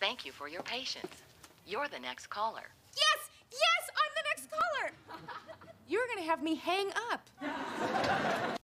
Thank you for your patience. You're the next caller. Yes! Yes! I'm the next caller! You're gonna have me hang up.